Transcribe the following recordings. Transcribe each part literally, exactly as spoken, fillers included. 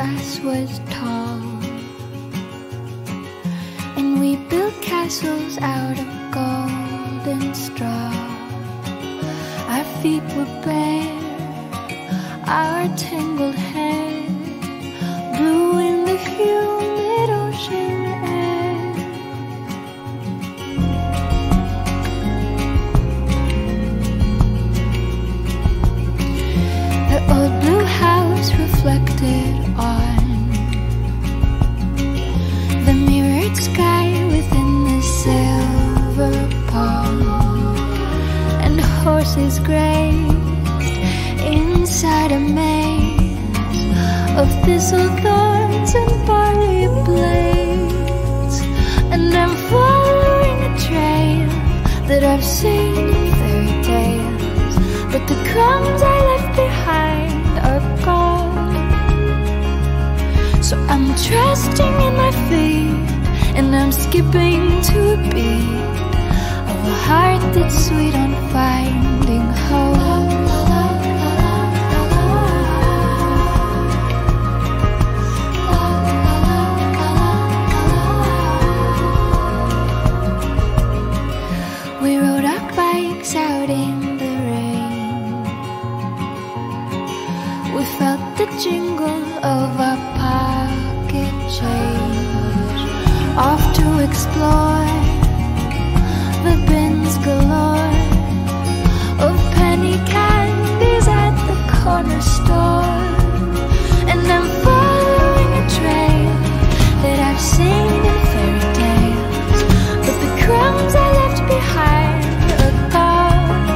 grass was tall, and we built castles out of golden straw. Our feet were bare, our tangled hair blew in the humid ocean air. The old blue house reflected on the mirrored sky within the silver pond, and horses grazed inside a maze of thistle thorns and barley blades. And I'm following a trail that I've seen in fairy tales, but the crumbs I left behind are gone. So I'm trusting in my feet, and I'm skipping to a beat of a heart that's sweet on finding home. We rode our bikes out in the rain. We felt the jingle of our pocket change, off to explore the bins galore of penny candies at the corner store. And I'm following a trail that I've seen in fairy tales, but the crumbs I left behind are gone.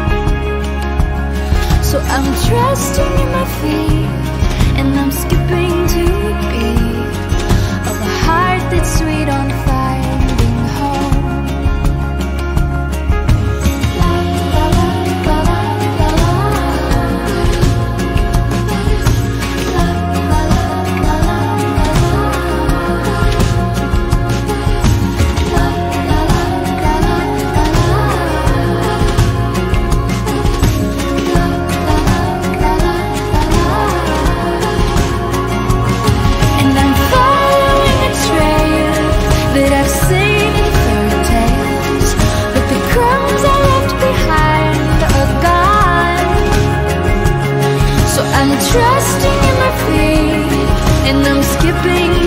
So I'm trusting in my feet, and I'm skipping to a beat of a heart that's sweet on finding home. La la la la la la la. La la la la la la. La la la la la la. La la la la la. And I'm following a trail that I've seen in fairy tales, but the crumbs I left behind are gone. So I'm trusting in my feet, and I'm skipping